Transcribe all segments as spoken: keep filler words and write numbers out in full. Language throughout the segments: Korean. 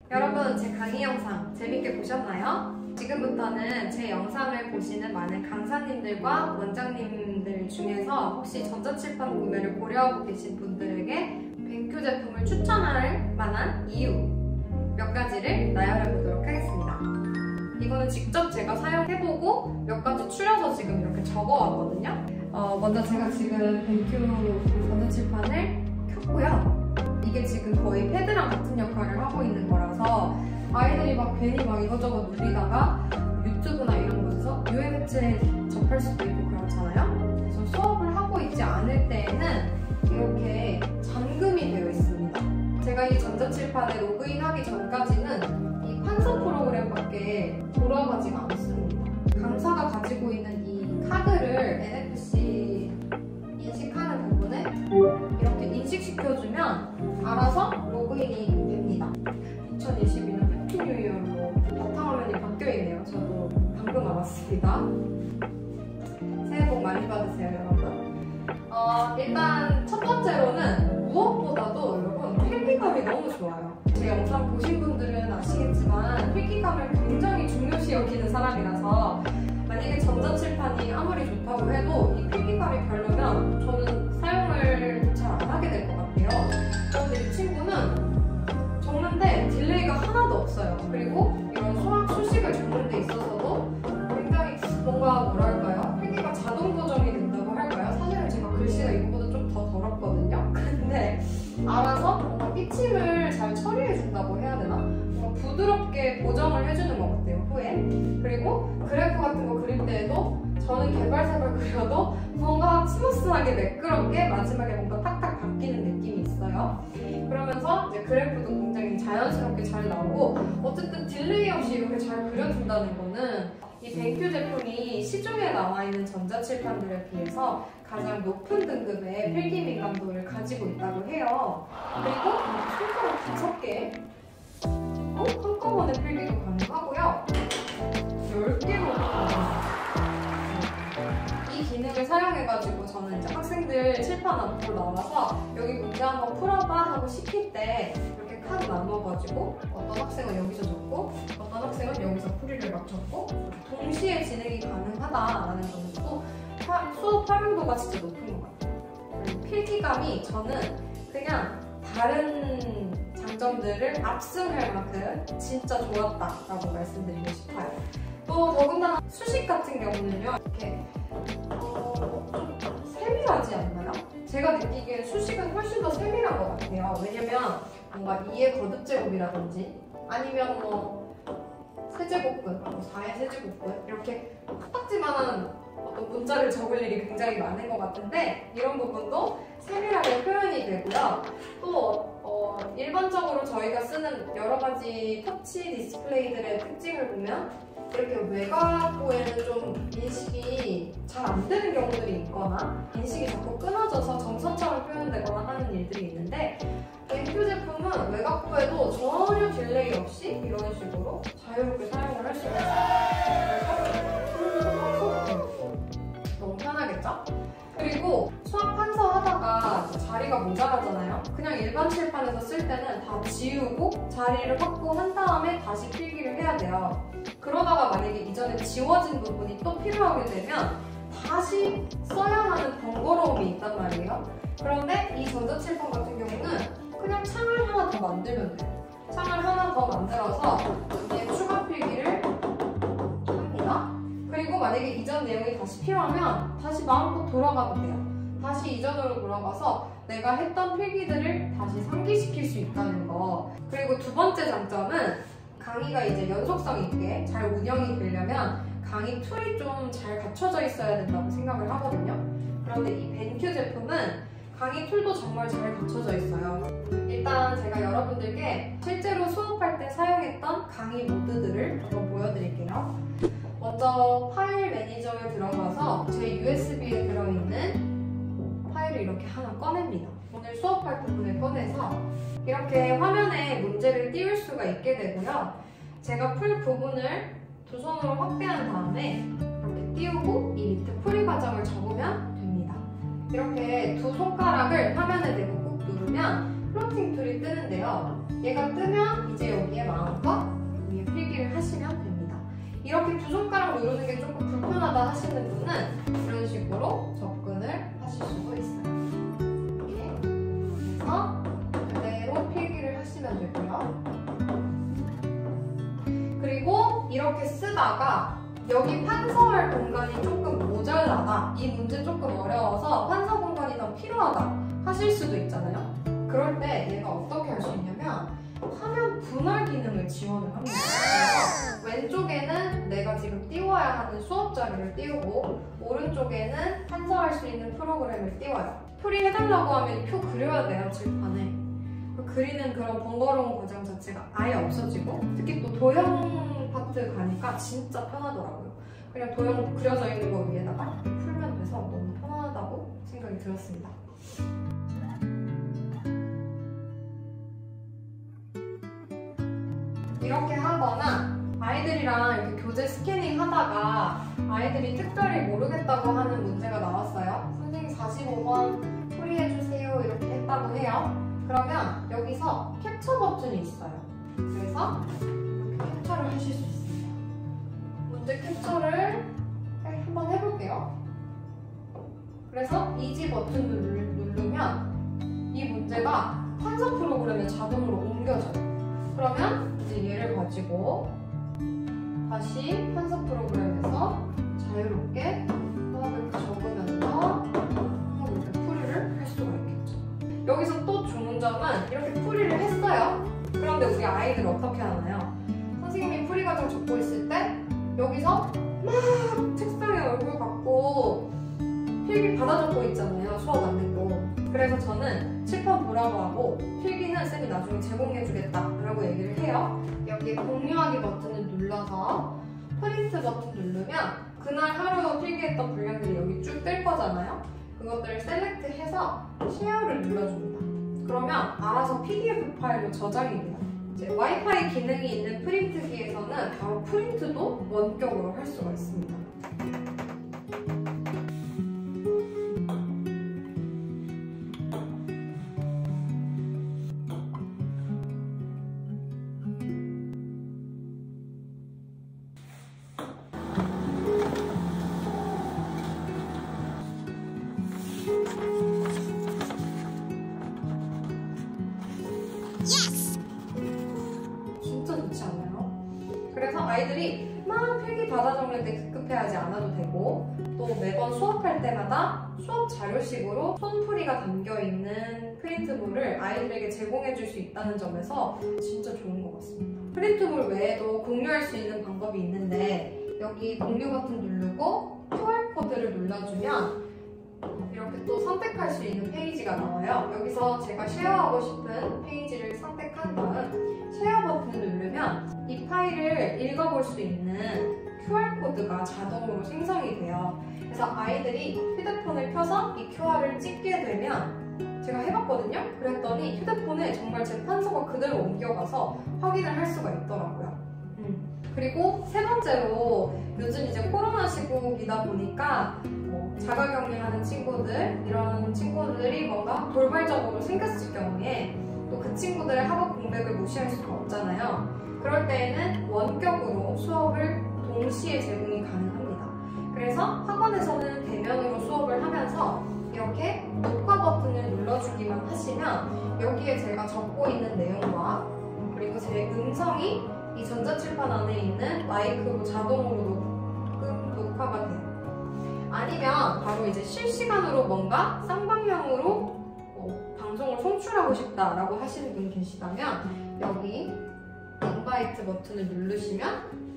여러분, 제 강의 영상 재밌게 보셨나요? 지금부터는 제 영상을 보시는 많은 강사님들과 원장님들 중에서 혹시 전자칠판 구매를 고려하고 계신 분들에게 벤큐 제품을 추천할 만한 이유 몇 가지를 나열해 보도록 하겠습니다. 이거는 직접 제가 사용해보고 몇 가지 추려서 지금 이렇게 적어왔거든요. 어, 먼저 제가 지금 벤큐 전자칠판을 켰고요. 이게 지금 거의 패드랑 같은 역할을 하고 있는 거라서 아이들이 막 괜히 막 이것저것 누리다가 유튜브나 이런 곳에서 유해 매체에 접할 수도 있고 그렇잖아요. 그래서 수업을 하고 있지 않을 때에는 이렇게 잠금이 되어 있습니다. 제가 이 전자칠판에 로그인하기 전까지는 이 판서 프로그램밖에 돌아가지가 않습니다. 강사가 가지고 있는 이 카드를 엔에프씨 인식하는 부분에 이렇게 인식시켜주면 알아서 로그인이 됩니다. 이천이십이 년 해피 뉴 이어로 바탕화면이 바뀌어있네요. 저도 방금 알았습니다. 새해 복 많이 받으세요, 여러분. 어, 일단 첫 번째로는 무엇보다도 여러분 필기감이 너무 좋아요. 제 영상 보신 분들은 아시겠지만 필기감을 굉장히 중요시 여기는 사람이라서 만약에 전자칠판이 아무리 좋다고 해도 이 필기감이 별로면 저는 사용을 잘 안 하게 될 것 같아요. 그런데 이 친구는 적는데 딜레이가 하나도 없어요. 그리고 이런 수학 수식을 적는 데 있어서도 굉장히 뭔가 뭐랄까요? 필기가 자동 고정이 된다고 할까요? 사실은 제가 글씨가 이거보다 좀 더 더럽거든요. 근데 알아서 뭔가 삐침을 잘 처리해준다고 해야 되나? 뭔가 부드럽게 고정을 해주는 것 같아요, 후에. 그리고 그래프 같은 거 그릴 때에도 저는 개발색을 그려도 뭔가 스무스하게 매끄럽게 마지막에 뭔가 탁탁 바뀌는 느낌이 있어요. 그러면서 이제 그래프도 굉장히 자연스럽게 잘 나오고 어쨌든 딜레이 없이 이렇게 잘 그려준다는 거는 이 벤큐 제품이 시중에 나와 있는 전자칠판들에 비해서 가장 높은 등급의 필기 민감도를 가지고 있다고 해요. 그리고 손가락 다섯 개 어? 한꺼번에 필기도 가능하고요. 열 개로 가능해요. 이 기능을 사용해가지고 저는 이제 학생들 칠판 앞으로 나와서 여기 문제 한번 풀어봐 하고 시킬 때 이렇게 칸 나눠가지고 어떤 학생은 여기서 적고 어떤 학생은 여기서 풀이를 막 적고 동시에 진행이 가능하다라는 거는 또 수업 활용도가 진짜 높은 것 같아요. 그리고 필기감이 저는 그냥 다른 장점들을 압승할 만큼 진짜 좋았다라고 말씀드리고 싶어요. 또 더군다나 수식 같은 경우는요, 이렇게 어, 좀 세밀하지 않나요? 제가 느끼기엔 수식은 훨씬 더 세밀한 것 같아요. 왜냐면 뭔가 이의 거듭제곱이라든지 아니면 뭐 세제곱근, 뭐 사의 세제곱근 이렇게 코딱지만한 어떤 문자를 적을 일이 굉장히 많은 것 같은데 이런 부분도 세밀하게 표현이 되고요. 또 어, 일반적으로 저희가 쓰는 여러 가지 터치 디스플레이들의 특징을 보면 이렇게 외곽부에는 좀 인식이 잘 안 되는 경우들이 있거나 인식이 자꾸 끊어져서 점선처럼 표현되거나 하는 일들이 있는데 벤큐 제품은 외곽부에도 전혀 딜레이 없이 이런 식으로 자유롭게 사용을 할 수 있어요. 너무 편하겠죠? 그리고 수학 판서 하다가 자리가 모자라잖아요. 그냥 일반 칠판에서 쓸 때는 다 지우고 자리를 확보한 다음에 다시 필기를 해야 돼요. 그러다가 만약에 이전에 지워진 부분이 또 필요하게 되면 다시 써야 하는 번거로움이 있단 말이에요. 그런데 이 전자칠판 같은 경우는 그냥 창을 하나 더 만들면 돼요. 창을 하나 더 만들어서 이제 추가 필기를 합니다. 그리고 만약에 이전 내용이 다시 필요하면 다시 마음껏 돌아가도 돼요. 다시 이전으로 돌아가서 내가 했던 필기들을 다시 상기시킬 수 있다는 거. 그리고 두 번째 장점은 강의가 이제 연속성 있게 잘 운영이 되려면 강의 툴이 좀 잘 갖춰져 있어야 된다고 생각을 하거든요. 그런데 이 벤큐 제품은 강의 툴도 정말 잘 갖춰져 있어요. 일단 제가 여러분들께 실제로 수업할 때 사용했던 강의 모드들을 한번 보여드릴게요. 먼저 파일 매니저에 들어가서 제 유에스비에 들어있는 파일을 이렇게 하나 꺼냅니다. 오늘 수업할 부분을 꺼내서 이렇게 화면에 문제를 띄울 수가 있게 되고요. 제가 풀 부분을 두 손으로 확대한 다음에 이렇게 띄우고 이 밑에 풀이 과정을 적으면 됩니다. 이렇게 두 손가락을 화면에 대고 꾹 누르면 플로팅 툴이 뜨는데요. 얘가 뜨면 이제 여기에 마음 불편하다 하시는 분은 이런 식으로 접근을 하실 수도 있어요. 이렇게 해서 그대로 필기를 하시면 되고요. 그리고 이렇게 쓰다가 여기 판서할 공간이 조금 모자라다, 이 문제 조금 어려워서 판서 공간이 더 필요하다 하실 수도 있잖아요. 그럴 때 얘가 어떻게 할 수 있냐면 화면 분할 기능을 지원을 합니다. 그래서 왼쪽에는 내가 지금 띄워야 하는 수업 자료를 띄우고 오른쪽에는 판서할 수 있는 프로그램을 띄워요. 풀이 해달라고 하면 표 그려야 돼요, 칠판에. 그리는 그런 번거로운 과정 자체가 아예 없어지고, 특히 또 도형 파트 가니까 진짜 편하더라고요. 그냥 도형 그려져 있는 거 위에다가 풀면 돼서 너무 편하다고 생각이 들었습니다. 이렇게 하거나 아이들이랑 이렇게 교재 스캐닝 하다가 아이들이 특별히 모르겠다고 하는 문제가 나왔어요. 선생님 사십오 번 풀이해주세요 이렇게 했다고 해요. 그러면 여기서 캡처 버튼이 있어요. 그래서 이렇게 캡처를 하실 수 있습니다. 문제 캡처를 한번 해볼게요. 그래서 이지 버튼을 누르면 이 문제가 판서 프로그램에 자동으로 옮겨져요. 그러면 이제 얘를 가지고 다시 판서 프로그램에서 자유롭게 수학을 적으면서 이렇게 풀이를 할 수가 있겠죠. 여기서 또 좋은 점은 이렇게 풀이를 했어요. 그런데 우리 아이들 어떻게 하나요? 선생님이 풀이 과정 적고 있을 때 여기서 막 책상에 얼굴 갖고 필기 받아 적고 있잖아요. 수업 안 듣고. 그래서 저는 칠판 보라고 하고 필기는 쌤이 나중에 제공해주겠다라고 얘기를 해요. 여기 공유하기 버튼을 눌러서 프린트 버튼 누르면 그날 하루 필기했던 분량들이 여기 쭉 뜰 거잖아요. 그것들을 셀렉트해서 쉐어를 눌러줍니다. 그러면 알아서 피디에프 파일로 저장이 돼요. 이제 와이파이 기능이 있는 프린트기에서는 바로 프린트도 원격으로 할 수가 있습니다. 진짜 좋지 않나요? 그래서 아이들이 막 필기 받아 적을 때 급급해하지 않아도 되고, 또 매번 수업할 때마다 수업 자료식으로 손풀이가 담겨있는 프린트물을 아이들에게 제공해줄 수 있다는 점에서 진짜 좋은 것 같습니다. 프린트물 외에도 공유할 수 있는 방법이 있는데 여기 공유 버튼 누르고 큐알코드를 눌러주면 이렇게 또 선택할 수 있는 페이지가 나와요. 여기서 제가 쉐어하고 싶은 페이지를 선택한 다음 쉐어 버튼을 누르면 이 파일을 읽어볼 수 있는 큐알코드가 자동으로 생성이 돼요. 그래서 아이들이 휴대폰을 켜서 이 큐알을 찍게 되면, 제가 해봤거든요? 그랬더니 휴대폰에 정말 제 판서가 그대로 옮겨가서 확인을 할 수가 있더라고요. 음. 그리고 세 번째로, 요즘 이제 코로나 시국이다 보니까 뭐 자가격리하는 친구들, 이런 친구들이 뭔가 돌발적으로 생겼을 경우에 또 그 친구들의 학업 공백을 무시할 수가 없잖아요. 그럴 때에는 원격으로 수업을 동시에 제공이 가능합니다. 그래서 학원에서는 대면으로 수업을 하면서 이렇게 녹화 버튼을 눌러주기만 하시면 여기에 제가 적고 있는 내용과 그리고 제 음성이 이 전자칠판 안에 있는 마이크로 자동으로 녹음, 녹화가 돼요. 아니면 바로 이제 실시간으로 뭔가 쌍방향으로 어, 방송을 송출하고 싶다라고 하시는 분 계시다면 여기 인바이트 버튼을 누르시면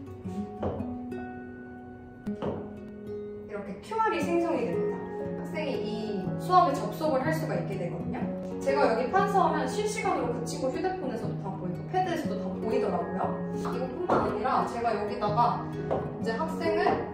이렇게 큐알이 생성이 됩니다. 학생이 이 수업에 접속을 할 수가 있게 되거든요. 제가 여기 판서하면 실시간으로 그 친구 휴대폰에서도 다 보이고 패드에서도 다 보이더라고요. 이것뿐만 아니라 제가 여기다가 이제 학생을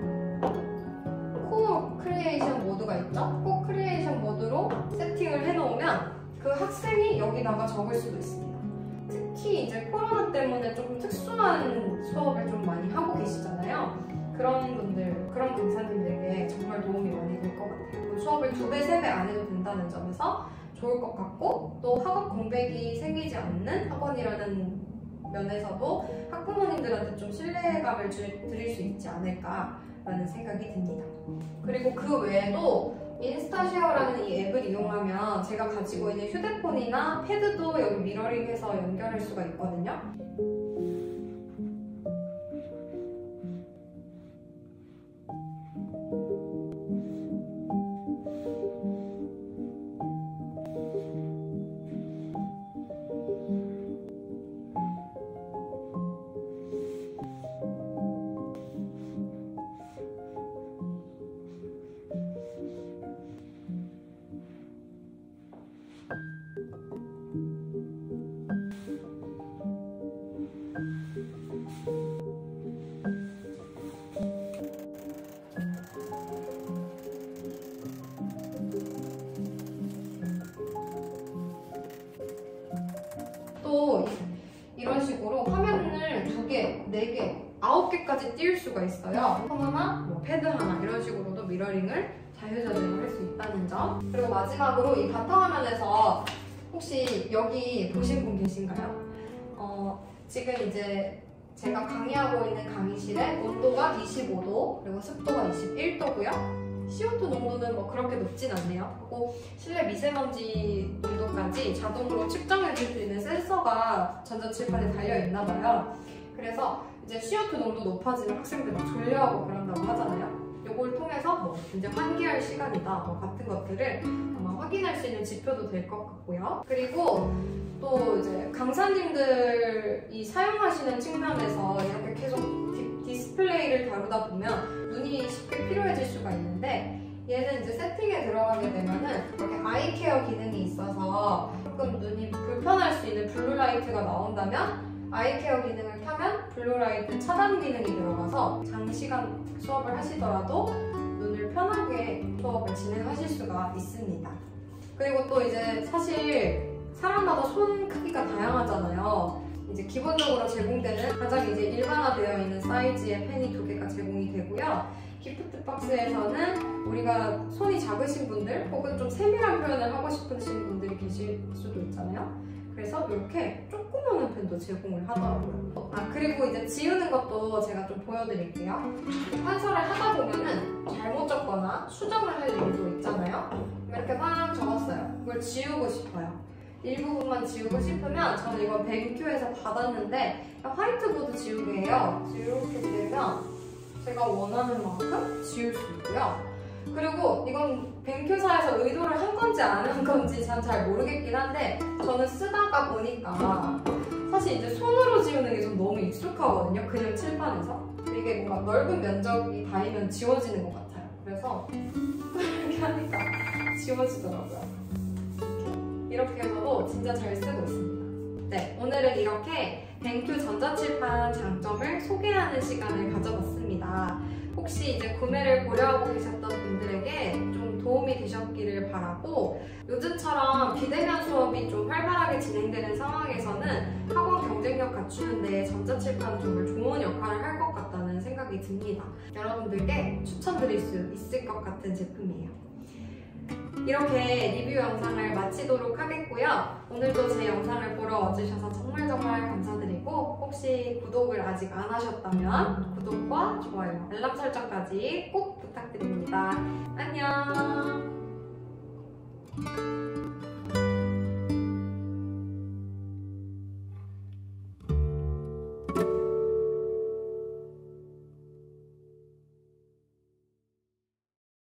코 크리에이션 모드가 있죠? 코 크리에이션 모드로 세팅을 해놓으면 그 학생이 여기다가 적을 수도 있습니다. 특히 이제 코로나 때문에 조금 특수한 수업을 좀 많이 하고 계시잖아요. 그런 분들, 그런 강사님들에게 정말 도움이 많이 될 것 같아요. 수업을 두 배, 세 배 안 해도 된다는 점에서 좋을 것 같고, 또 학업 공백이 생기지 않는 학원이라는 면에서도 학부모님들한테 좀 신뢰감을 주, 드릴 수 있지 않을까 라는 생각이 듭니다. 그리고 그 외에도 인스타쉐어라는 이 앱을 이용하면 제가 가지고 있는 휴대폰이나 패드도 여기 미러링해서 연결할 수가 있거든요. 또 이런 식으로 화면을 두 개, 네 개, 아홉 개까지 띄울 수가 있어요. 폰 하나, 뭐 패드 하나 이런 식으로도 미러링을 자유자재로 할 수 있다는 점. 그리고 마지막으로 이 바탕화면에서 혹시 여기 보신 분 계신가요? 어, 지금 이제 제가 강의하고 있는 강의실에 온도가 이십오 도, 그리고 습도가 이십일 도고요. 씨오투 농도는 뭐 그렇게 높진 않네요. 그리고 실내 미세먼지 농도까지 자동으로 측정해 줄 수 있는 센서가 전자칠판에 달려 있나 봐요. 그래서 이제 씨오투 농도 높아지면 학생들 막 졸려하고 그런다고 하잖아요. 이걸 통해서 뭐 이제 환기할 시간이다 뭐 같은 것들을 아마 확인할 수 있는 지표도 될 것 같고요. 그리고 또 이제 강사님들이 사용하시는 측면에서 이렇게 계속 디, 디스플레이를 다루다 보면 눈이 쉽게 피로해질 수가 있는데, 얘는 이제 세팅에 들어가게 되면은 이렇게 아이 케어 기능이 있어서 조금 눈이 불편할 수 있는 블루라이트가 나온다면 아이 케어 기능을 켜면 블루라이트 차단 기능이 들어가서 장시간 수업을 하시더라도 눈을 편하게 수업을 진행하실 수가 있습니다. 그리고 또 이제 사실 사람마다 손 크기가 다양하잖아요. 이제 기본적으로 제공되는 가장 이제 일반화되어 있는 사이즈의 펜이 두 개가 제공이 되고요. 기프트 박스에서는 우리가 손이 작으신 분들 혹은 좀 세밀한 표현을 하고 싶으신 분들이 계실 수도 있잖아요. 그래서 이렇게 조그마한 펜도 제공을 하더라고요. 아, 그리고 이제 지우는 것도 제가 좀 보여드릴게요. 판서를 하다 보면은 잘못 적거나 수정을 할 일도 있잖아요. 이렇게 막 적었어요. 이걸 지우고 싶어요. 일부분만 지우고 싶으면 저는 이거 벤큐에서 받았는데 화이트보드 지우개예요. 이렇게 되면 제가 원하는 만큼 지울 수 있고요. 그리고 이건 벤큐사에서 의도를 한 건지 안 한 건지 전 잘 모르겠긴 한데 저는 쓰다가 보니까 사실 이제 손으로 지우는 게 좀 너무 익숙하거든요. 그냥 칠판에서. 이게 뭔가 넓은 면적이 닿으면 지워지는 것 같아요. 그래서 이렇게 하니까 지워지더라고요. 이렇게 해서도 진짜 잘 쓰고 있습니다. 네, 오늘은 이렇게 벤큐 전자칠판 장점을 소개하는 시간을 가져봤습니다. 혹시 이제 구매를 고려하고 계셨던 분들에게 좀 도움이 되셨기를 바라고, 요즘처럼 비대면 수업이 좀 활발하게 진행되는 상황에서는 학원 경쟁력 갖추는 데 전자칠판 정말 좋은 역할을 할 것 같다는 생각이 듭니다. 여러분들께 추천드릴 수 있을 것 같은 제품이에요. 이렇게 리뷰 영상을 마치도록 하겠고요. 오늘도 제 영상을 보러 와주셔서 정말 정말 감사드리고, 혹시 구독을 아직 안 하셨다면 구독과 좋아요, 알람 설정까지 꼭 부탁드립니다. 안녕!